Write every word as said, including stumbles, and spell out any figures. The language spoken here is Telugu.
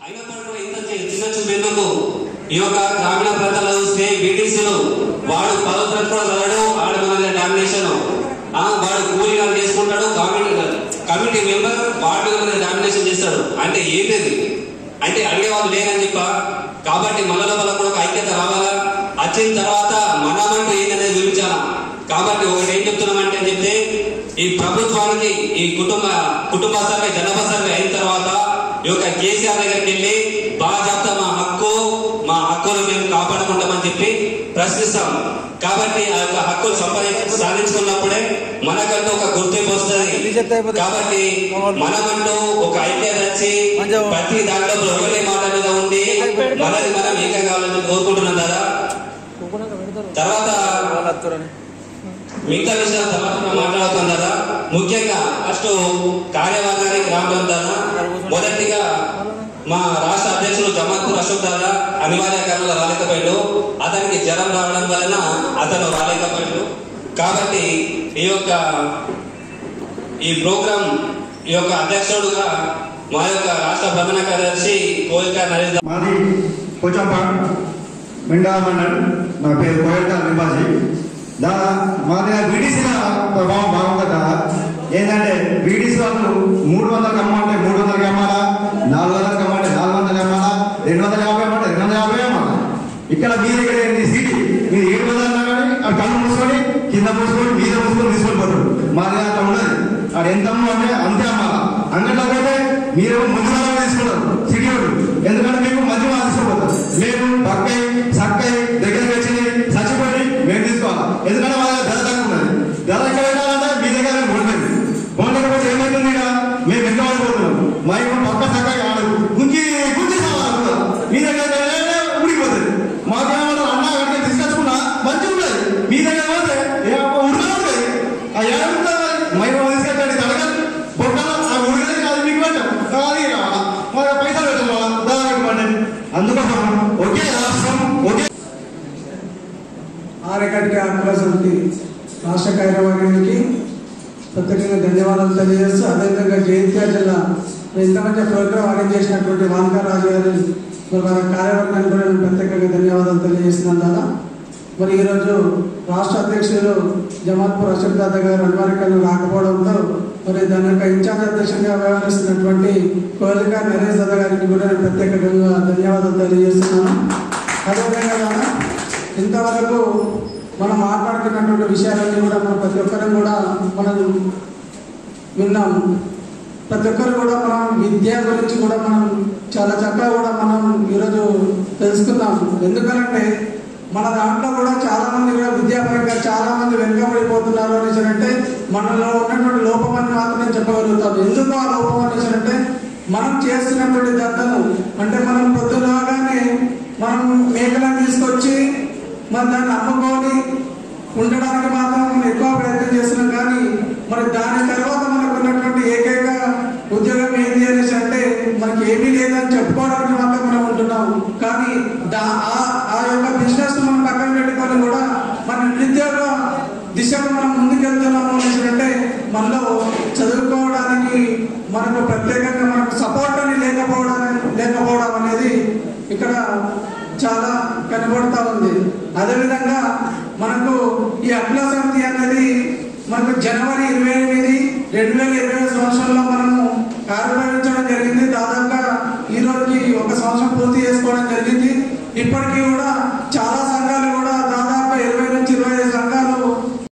అయినప్పటికీ కూడా ఇంత చిన్న చూపేందుకు ఈ యొక్క గ్రామీణ ప్రాంతాల్లో చూస్తే బీటీసీలు వాడు పదో తరగతి కూడా చదవడు, ఆడ మన డామినేషన్ వాడు కూలీగా చేసుకుంటాడు, కమిటీ కమిటీ మెంబర్ వార్డు మీద డామినేషన్ చేస్తాడు. అంటే ఏంటిది అంటే అడిగేవాళ్ళు లేరని చెప్ప. కాబట్టి మన లోపల కూడా ఒక ఐక్యత రావాలా, వచ్చిన తర్వాత మనమంటూ ఏంటనేది చూపించాలా. కాబట్టి ఒకటి ఏం చెప్తున్నామంటే అని చెప్తే ఈ ప్రభుత్వానికి ఈ కుటుంబ కుటుంబ సర్వే జనాభా సర్వే అయిన తర్వాత ఈ యొక్క కేసీఆర్ దగ్గరికి వెళ్ళి బాగా చెప్తా మా హక్కు మా హక్కులు మేము కాపాడుకుంటామని చెప్పి ప్రశ్నిస్తాం. కాబట్టి ఆ యొక్క హక్కులు సంపాదించి సాధించుకున్నప్పుడే మనకంటూ ఒక గుర్తింపు వస్తుంది. కాబట్టి మనమంటూ ఒక ఐక్యత వచ్చి ప్రతి దాంట్లో ఒకటే మాట మీద ఉండి మనది మనం ఏకం కావాలని కోరుకుంటున్నాం కదా. తర్వాత మిగతా విషయాలు తర్వాత మాట్లాడుతాం కదా. ముఖ్యంగా ఫస్ట్ కార్యవర్గానికి రావడం దాదా మొదటిగా మా రాష్ట్ర అధ్యక్షులు జమాత్పూర్ అశోక్ దాదా అనివార్య కారణంగా రాలేకపోయాడు. అతనికి జ్వరం రావడం వలన అతను రాలేకపోయాడు. కాబట్టి ఈ యొక్క ఈ ప్రోగ్రాం ఈ యొక్క అధ్యక్షుడుగా మా యొక్క రాష్ట్ర ప్రధాన కార్యదర్శి కోయిక నరేష్ మాది పోచంపాడు మెండా మండల్. నా పేరు కోయిక నింబాజీ. దాదా మాది బీడీసీల ప్రభావం బాగుంది కదా. ఏంటంటే బీడీసీ వాళ్ళు మూడు వందలకి అమ్మంటే మూడు వందలకి అమ్మాలా, నాలుగు వందలకి అమ్మంటే నాలుగు వందలకి అమ్మాలా, రెండు వందల యాభై అమ్మంటే రెండు వందల యాభై అమ్మాలా. ఇక్కడ మీ దగ్గర ఏంటి సీటీ మీరు ఏడు వందలు అన్నా కానీ అక్కడ కళ్ళు మూసుకొని కింద మూసుకొని మీద మూసుకొని తీసుకొని పోతాడు. మాది అట్లా ఉండదు. అక్కడ ఎంత అంటే అంతే అమ్మాలా. అంగట్లో పోతే మీరు మంచి వాళ్ళని తీసుకుంటారు సిటీ వాళ్ళు. ఎందుకంటే మీకు మంచి వాళ్ళు తీసుకుపోతారు. మేము పక్కై సక్కై దగ్గరికి వచ్చి చచ్చిపోయి మేము తీసుకోవాలి. ఎందుకంటే వాళ్ళ ధర తక్కువ ఉన్నది. ధర ఎక్కడ పెట్టాలంటే మీ దగ్గర ఉండదు. ఉండకపోతే ఏమైతుంది ఇక మేము ఎంత పడిపోతున్నాం. మా యొక్క పక్క చక్కగా ఆడదు గుంజి గుంజి సావాలి మీ దగ్గర ఉడికిపోతుంది. మాకేమన్నా అన్న అక్కడ తీసుకొచ్చుకున్నా మంచిగా ఉండదు. మీ దగ్గర పోతే ఉడక ఉంటుంది. ఆ ఏడుంటుంది మేము తీసుకొచ్చాడు తడగా బొక్కలు ఆ ఉడకది కాదు మీకు పెట్టాం అది మా పైసలు పెట్టాం దాదా పెట్టుకోండి. అందుకోసం ఒకే రాష్ట్రం ఒకే ఆరకట్ట హక్కుల సమితి రాష్ట్ర కార్యవర్గానికి ప్రత్యేకంగా ధన్యవాదాలు తెలియజేస్తూ అదేవిధంగా జయంత్యాల జిల్లా ఇంత మంచి ప్రోగ్రాం అరేంజ్ చేసినటువంటి వాంకా రాజు గారి కార్యవర్గానికి కూడా నేను ప్రత్యేకంగా ధన్యవాదాలు తెలియజేస్తున్నాను దాదా. మరి ఈరోజు రాష్ట్ర అధ్యక్షులు జమాత్పూర్ అశోక్ దాదా గారు అనివార్యంగా రాకపోవడంతో మరి దాని యొక్క ఇన్ఛార్జ్ అధ్యక్షుడిగా వ్యవహరిస్తున్నటువంటి కోయిక నరేష్ దాదా గారికి కూడా నేను ప్రత్యేకంగా ధన్యవాదాలు తెలియజేస్తున్నాను. అదేవిధంగా ఇంతవరకు మనం మాట్లాడుతున్నటువంటి విషయాలన్నీ కూడా మనం ప్రతి ఒక్కరం కూడా మనం విన్నాం. ప్రతి ఒక్కరు కూడా మనం విద్య గురించి కూడా మనం చాలా చక్కగా కూడా మనం ఈరోజు తెలుసుకున్నాం. ఎందుకంటే మన దాంట్లో కూడా చాలా మంది కూడా విద్యాపరంగా చాలా మంది వెనుకబడిపోతున్నారు అనేసి అంటే మనలో ఉన్నటువంటి లోపం అని మాత్రమే చెప్పగలుగుతాం. ఎందుకు ఆ లోపం అనేసి అంటే మనం చేస్తున్నటువంటి దండలు అంటే మనం పొద్దులాగానే మనం మేకలను తీసుకొచ్చి మరి దాన్ని అమ్ముకొని ఉండడానికి మాత్రం మనం ఎక్కువ ప్రయత్నం చేస్తున్నాం. కానీ మరి దాని తర్వాత మనకు ఉన్నటువంటి ఏకైక ఉద్యోగం ఏంటి అనేసి అంటే మనకి ఏమీ లేదని చెప్పుకోవడానికి మాత్రం మనం ఉంటున్నాం. కానీ దా ఆ యొక్క బిజినెస్ మనం పక్కన పెట్టుకొని కూడా మన నిరుద్యోగ దిశగా మనం ముందుకెళ్తున్నాము అనేసి అంటే మనలో చదువుకోవడానికి మనకు ప్రత్యేకంగా మనకు సపోర్ట్ అని లేకపోవడం లేకపోవడం అనేది ఇక్కడ చాలా కనబడుతూ ఉంది. అదేవిధంగా మనకు ఈ హక్కుల సమితి అనేది మనకు జనవరి ఇరవై ఎనిమిది రెండు వేల ఇరవై సంవత్సరంలో మనము ఆవిర్భవించడం జరిగింది. దాదాపుగా ఈ రోజుకి ఒక సంవత్సరం పూర్తి చేసుకోవడం జరిగింది. ఇప్పటికీ కూడా